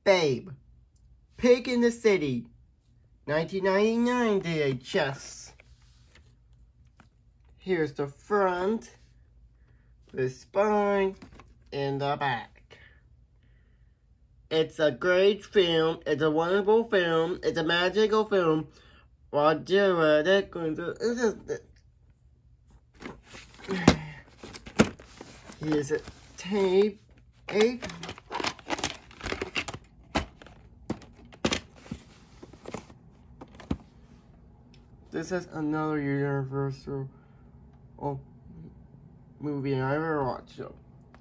Babe, Pig in the City, 1999 VHS. Here's the front, the spine, and the back. It's a great film. It's a wonderful film. It's a magical film. Here's a tape. This is another Universal movie I ever watched. So.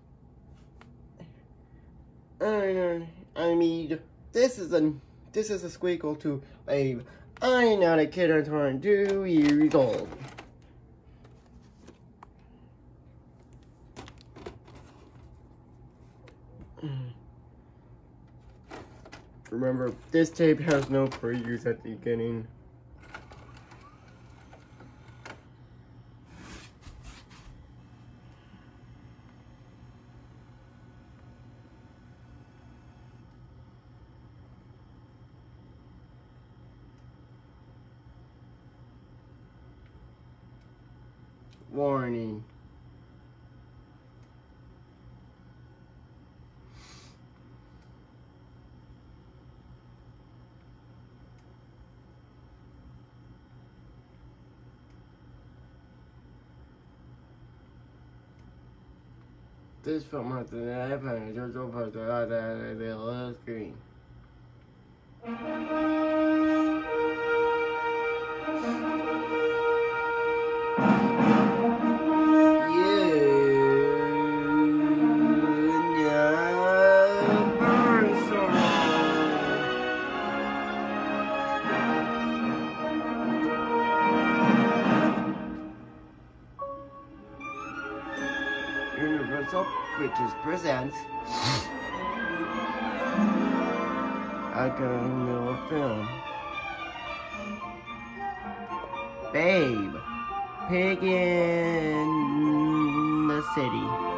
I mean, this is a squeakle to Babe. I'm not a kid. I'm 22 years old. Remember, this tape has no previews at the beginning. Warning. This film has an iPad and just open the other screen. Universal Pictures presents a new film. Babe, Pig in the City.